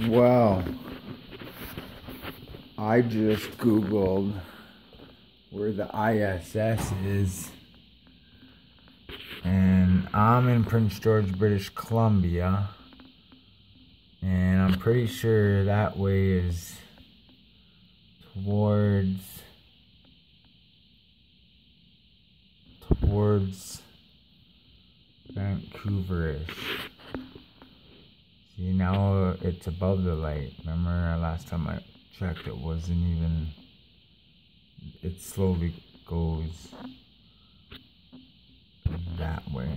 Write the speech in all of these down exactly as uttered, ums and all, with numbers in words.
Well, I just Googled where the I S S is, and I'm in Prince George, British Columbia, and I'm pretty sure that way is towards towards Vancouver-ish. See, now it's above the light. Remember last time I checked, it wasn't even, it slowly goes that way.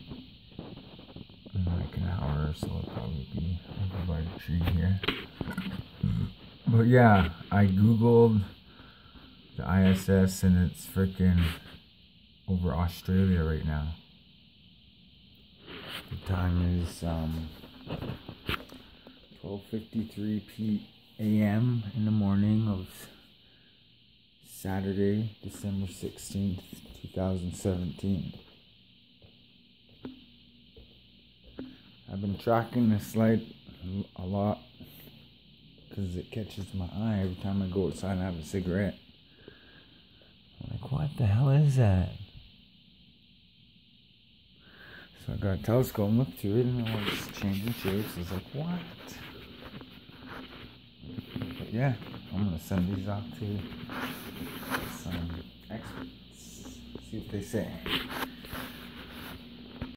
In like an hour or so, it'll probably be over by the tree here. But yeah, I Googled the I S S and it's freaking over Australia right now. The time is um, twelve fifty-three p m in the morning of Saturday, December sixteenth, two thousand seventeen. I've been tracking this light a lot because it catches my eye every time I go outside and have a cigarette. I'm like, what the hell is that? So I got a telescope and looked through it and it was changing shapes. I was like, what? But yeah, I'm going to send these off to some experts. See what they say.